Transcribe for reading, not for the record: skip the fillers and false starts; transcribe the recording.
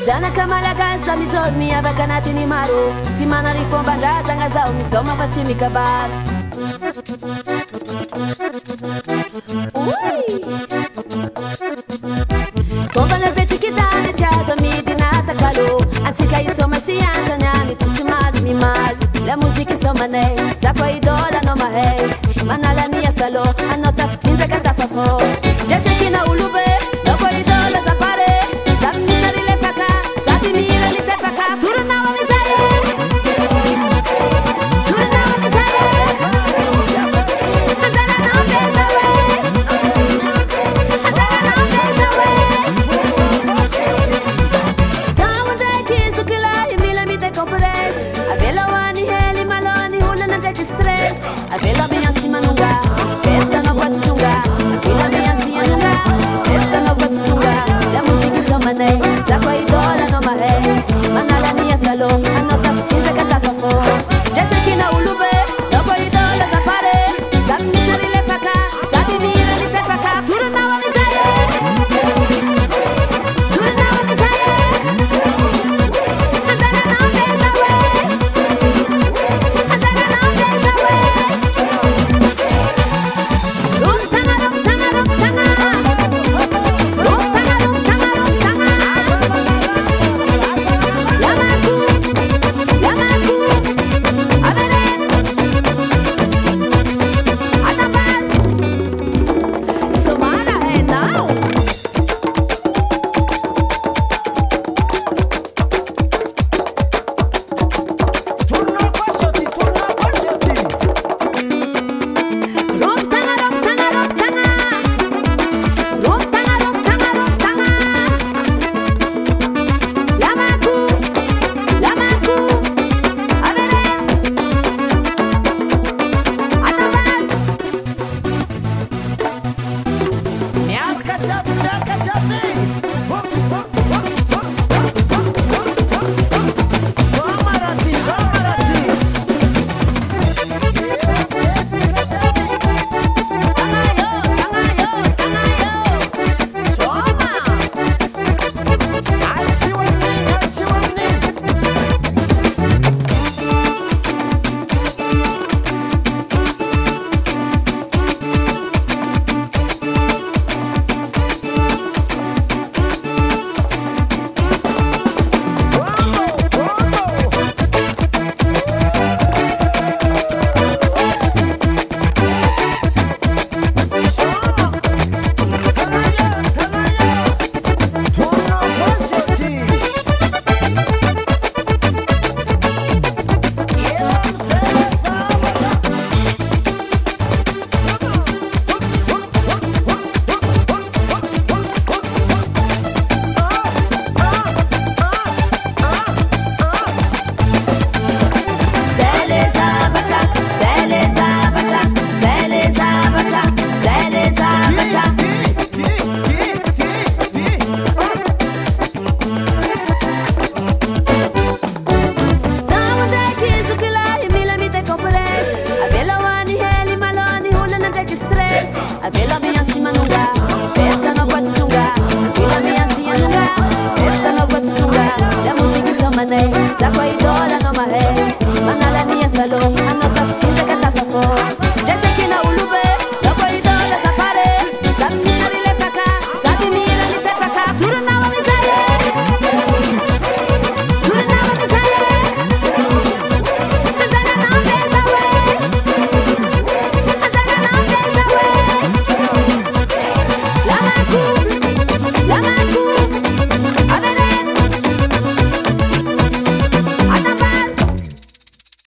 Zanaka malagasy mijoro miavaka anatiny maro tsy manary fomban-drazagna zaho misoma fa tsy mikabary Fomba betsiky tany tsy azo amidina takalo antsika isoma sy antsany any tsisy mazy mimaly la mozika isomanay za koa idola anao mahay manala ny asalo anao tafitsinjaka tafafô dratsekina olo be nao koa idola za pare samy misary lefaka sady mira litefaka toranao amizay toranao amizay andaranao teza we andaranao teza we zaho ndraiky zokilahy mila mitay compresse avela hoany hely malony olana ndraiky stress avela